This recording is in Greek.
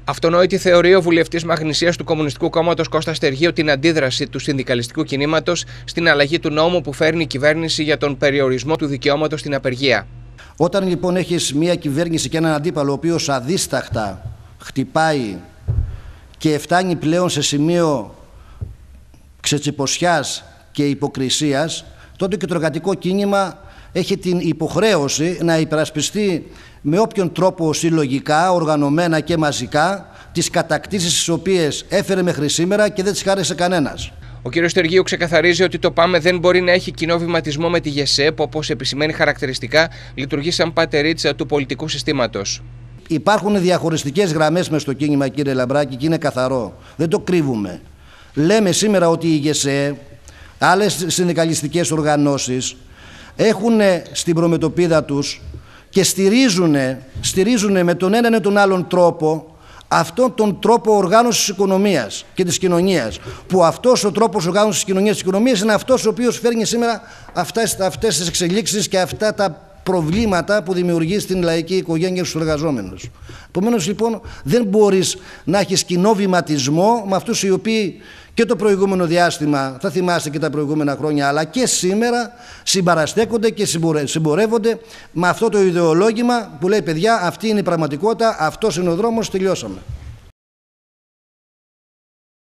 Αυτονόητη θεωρεί ο βουλευτής Μαγνησίας του Κομμουνιστικού Κόμματος Κώστας Στεργίου την αντίδραση του συνδικαλιστικού κινήματος στην αλλαγή του νόμου που φέρνει η κυβέρνηση για τον περιορισμό του δικαιώματος στην απεργία. Όταν λοιπόν έχεις μια κυβέρνηση και έναν αντίπαλο ο οποίος αδίσταχτα χτυπάει και φτάνει πλέον σε σημείο ξετσιποσιάς και υποκρισίας, τότε και το εργατικό κίνημα έχει την υποχρέωση να υπερασπιστεί με όποιον τρόπο συλλογικά, οργανωμένα και μαζικά τις κατακτήσεις τις οποίες έφερε μέχρι σήμερα και δεν τις χάρισε κανένας. Ο κ. Στεργίου ξεκαθαρίζει ότι το ΠΑΜΕ δεν μπορεί να έχει κοινό βηματισμό με τη ΓΕΣΕ, που όπως επισημαίνει χαρακτηριστικά λειτουργεί σαν πατερίτσα του πολιτικού συστήματος. Υπάρχουν διαχωριστικές γραμμές μες στο κίνημα, κύριε Λαμπράκη, και είναι καθαρό. Δεν το κρύβουμε. Λέμε σήμερα ότι η ΓΕΣΕ, άλλες συνδικαλιστικές οργανώσεις έχουν στην προμετωπίδα τους και στηρίζουν με τον έναν ή τον άλλον τρόπο αυτόν τον τρόπο οργάνωσης της οικονομίας και της κοινωνίας, που αυτός ο τρόπος οργάνωσης της κοινωνίας και της οικονομίας είναι αυτός ο οποίος φέρνει σήμερα αυτές τις εξελίξεις και αυτά τα προβλήματα που δημιουργεί στην λαϊκή οικογένεια και στους εργαζόμενους. Επομένως λοιπόν δεν μπορείς να έχεις κοινό βηματισμό με αυτούς οι οποίοι και το προηγούμενο διάστημα, θα θυμάστε και τα προηγούμενα χρόνια, αλλά και σήμερα συμπαραστέκονται και συμπορεύονται με αυτό το ιδεολόγημα που λέει παιδιά, αυτή είναι η πραγματικότητα, αυτός είναι ο δρόμος, τελειώσαμε.